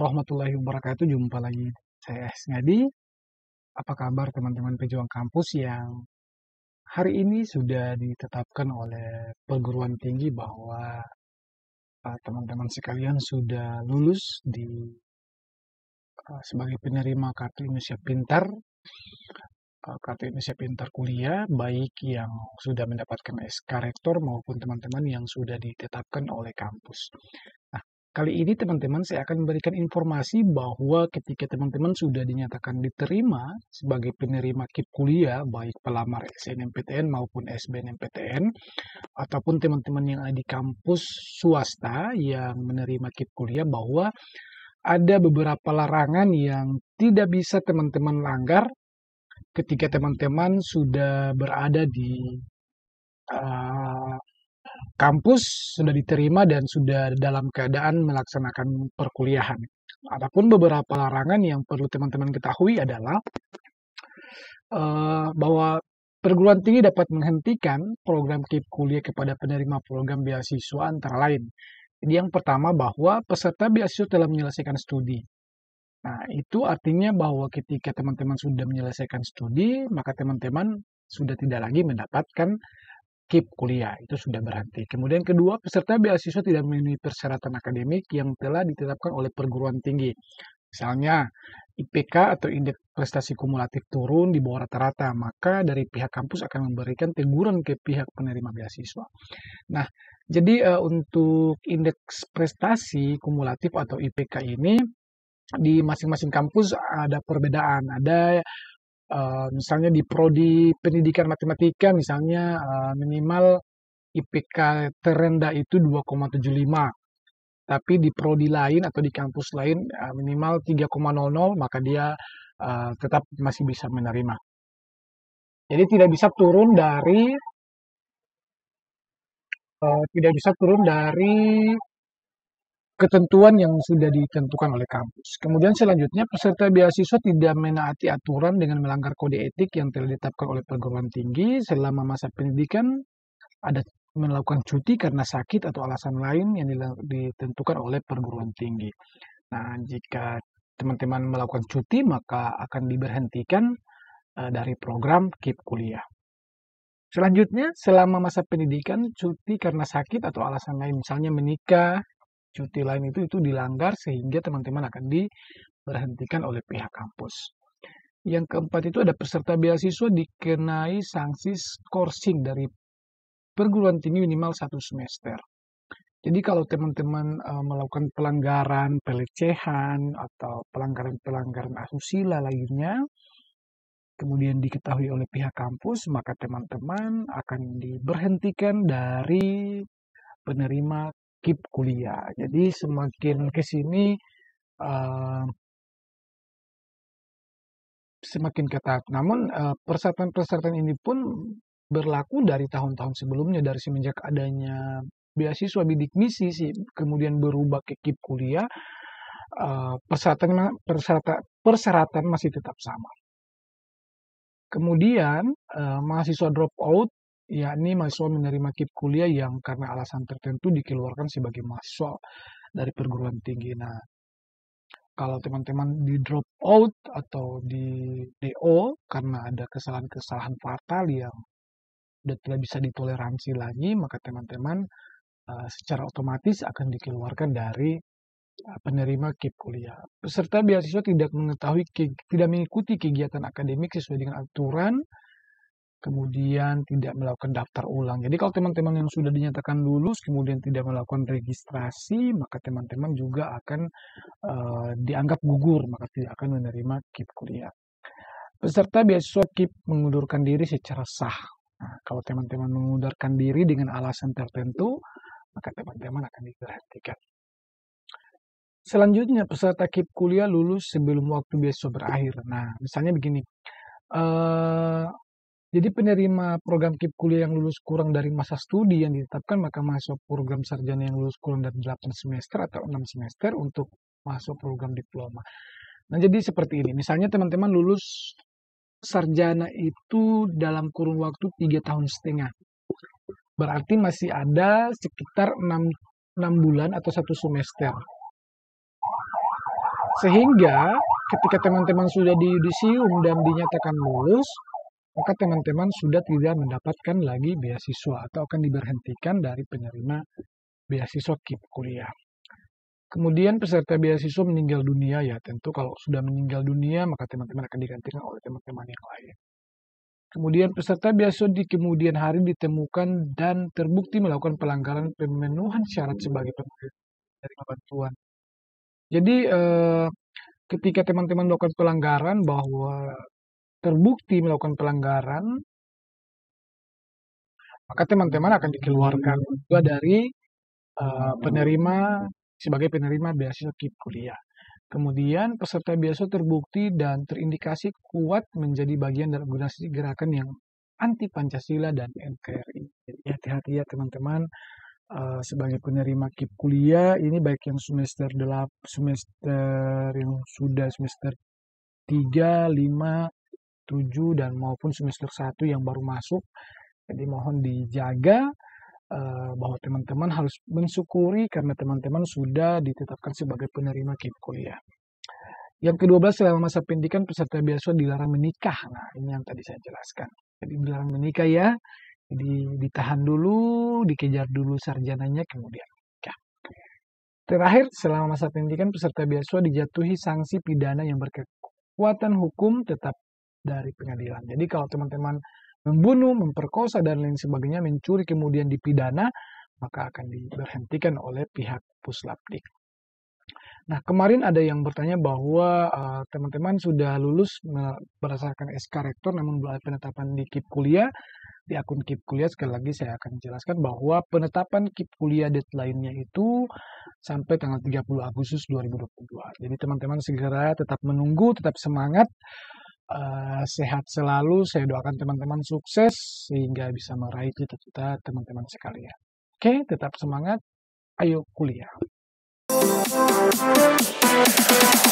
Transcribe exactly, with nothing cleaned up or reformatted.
warahmatullahi wabarakatuh. Jumpa lagi saya Esngadi. Apa kabar teman-teman pejuang kampus yang hari ini sudah ditetapkan oleh perguruan tinggi bahwa uh, teman-teman sekalian sudah lulus di uh, sebagai penerima Kartu Indonesia Pintar, uh, Kartu Indonesia Pintar kuliah, baik yang sudah mendapatkan S K Rektor maupun teman-teman yang sudah ditetapkan oleh kampus. Nah, kali ini teman-teman saya akan memberikan informasi bahwa ketika teman-teman sudah dinyatakan diterima sebagai penerima K I P kuliah, baik pelamar S N M P T N maupun S B N M P T N, ataupun teman-teman yang ada di kampus swasta yang menerima K I P kuliah, bahwa ada beberapa larangan yang tidak bisa teman-teman langgar ketika teman-teman sudah berada di uh, kampus, sudah diterima dan sudah dalam keadaan melaksanakan perkuliahan. Adapun beberapa larangan yang perlu teman-teman ketahui adalah uh, bahwa perguruan tinggi dapat menghentikan program K I P kuliah kepada penerima program beasiswa antara lain. Jadi yang pertama, bahwa peserta beasiswa telah menyelesaikan studi. Nah, itu artinya bahwa ketika teman-teman sudah menyelesaikan studi, maka teman-teman sudah tidak lagi mendapatkan K I P kuliah, itu sudah berhenti. Kemudian kedua, peserta beasiswa tidak memenuhi persyaratan akademik yang telah ditetapkan oleh perguruan tinggi. Misalnya, I P K atau indeks prestasi kumulatif turun di bawah rata-rata, maka dari pihak kampus akan memberikan teguran ke pihak penerima beasiswa. Nah, jadi uh, untuk indeks prestasi kumulatif atau I P K ini di masing-masing kampus ada perbedaan. Ada uh, misalnya di prodi pendidikan matematika, misalnya uh, minimal I P K terendah itu dua koma tujuh lima. Tapi di prodi lain atau di kampus lain uh, minimal tiga koma nol nol, maka dia uh, tetap masih bisa menerima. Jadi tidak bisa turun dari uh, tidak bisa turun dari ketentuan yang sudah ditentukan oleh kampus. Kemudian selanjutnya, peserta beasiswa tidak menaati aturan dengan melanggar kode etik yang telah ditetapkan oleh perguruan tinggi selama masa pendidikan, ada melakukan cuti karena sakit atau alasan lain yang ditentukan oleh perguruan tinggi. Nah, jika teman-teman melakukan cuti, maka akan diberhentikan uh, dari program K I P kuliah. Selanjutnya, selama masa pendidikan, cuti karena sakit atau alasan lain, misalnya menikah, cuti lain itu itu dilanggar sehingga teman-teman akan diberhentikan oleh pihak kampus. Yang keempat itu ada peserta beasiswa dikenai sanksi skorsing dari perguruan tinggi minimal satu semester. Jadi kalau teman-teman uh, melakukan pelanggaran, pelecehan atau pelanggaran-pelanggaran asusila lainnya, kemudian diketahui oleh pihak kampus, maka teman-teman akan diberhentikan dari penerima K I P kuliah. Jadi semakin ke sini uh, semakin ketat. Namun uh, persyaratan-persyaratan ini pun berlaku dari tahun-tahun sebelumnya, dari semenjak adanya beasiswa bidik misi sih, kemudian berubah ke K I P kuliah, uh, persyaratan, persyaratan persyaratan masih tetap sama. Kemudian uh, mahasiswa drop out, yakni mahasiswa menerima K I P kuliah yang karena alasan tertentu dikeluarkan sebagai mahasiswa dari perguruan tinggi. Nah, kalau teman-teman di drop out atau di D O karena ada kesalahan-kesalahan fatal yang sudah tidak bisa ditoleransi lagi, maka teman-teman uh, secara otomatis akan dikeluarkan dari uh, penerima K I P kuliah. Peserta beasiswa tidak mengetahui, tidak mengikuti kegiatan akademik sesuai dengan aturan, kemudian tidak melakukan daftar ulang. Jadi kalau teman-teman yang sudah dinyatakan lulus kemudian tidak melakukan registrasi, maka teman-teman juga akan uh, dianggap gugur, maka tidak akan menerima K I P kuliah. Peserta beasiswa K I P mengundurkan diri secara sah. Nah, kalau teman-teman mengundurkan diri dengan alasan tertentu, maka teman-teman akan diberhentikan. Selanjutnya, peserta K I P kuliah lulus sebelum waktu beasiswa berakhir. Nah, misalnya begini. Uh, Jadi penerima program K I P kuliah yang lulus kurang dari masa studi yang ditetapkan, maka mahasiswa program sarjana yang lulus kurang dari delapan semester atau enam semester untuk masuk program diploma. Nah, jadi seperti ini. Misalnya teman-teman lulus sarjana itu dalam kurun waktu tiga tahun setengah. Berarti masih ada sekitar enam, enam bulan atau satu semester. Sehingga ketika teman-teman sudah di yudisium dan dinyatakan lulus, maka teman-teman sudah tidak mendapatkan lagi beasiswa atau akan diberhentikan dari penerima beasiswa K I P kuliah. Kemudian peserta beasiswa meninggal dunia, ya tentu kalau sudah meninggal dunia maka teman-teman akan digantikan oleh teman-teman yang lain. Kemudian peserta beasiswa di kemudian hari ditemukan dan terbukti melakukan pelanggaran pemenuhan syarat sebagai penerima bantuan. Jadi eh, ketika teman-teman melakukan pelanggaran bahwa terbukti melakukan pelanggaran, maka teman-teman akan dikeluarkan juga dari uh, penerima sebagai penerima beasiswa K I P kuliah. Kemudian peserta beasiswa terbukti dan terindikasi kuat menjadi bagian dari organisasi gerakan yang anti Pancasila dan N K R I. Jadi hati-hati ya teman-teman, uh, sebagai penerima K I P kuliah ini baik yang semester delapan, semester yang sudah semester tiga, lima, tujuh dan maupun semester satu yang baru masuk. Jadi mohon dijaga uh, bahwa teman-teman harus mensyukuri karena teman-teman sudah ditetapkan sebagai penerima K I P kuliah. Yang kedua belas, selama masa pendidikan peserta beasiswa dilarang menikah. Nah, ini yang tadi saya jelaskan. Jadi dilarang menikah ya. Jadi ditahan dulu, dikejar dulu sarjananya, kemudian menikah. Terakhir, selama masa pendidikan peserta beasiswa dijatuhi sanksi pidana yang berkekuatan hukum tetap dari pengadilan. Jadi kalau teman-teman membunuh, memperkosa, dan lain sebagainya, mencuri kemudian dipidana, maka akan diberhentikan oleh pihak Puslapdik. Nah, kemarin ada yang bertanya bahwa teman-teman uh, sudah lulus berdasarkan S K Rektor, namun belum ada penetapan di K I P kuliah. Di akun K I P kuliah, sekali lagi saya akan jelaskan bahwa penetapan K I P kuliah deadline-nya itu sampai tanggal tiga puluh Agustus dua ribu dua puluh dua. Jadi teman-teman segera tetap menunggu, tetap semangat. Uh, sehat selalu, saya doakan teman-teman sukses sehingga bisa meraih cita-cita teman-teman sekalian. Oke, tetap semangat, ayo kuliah.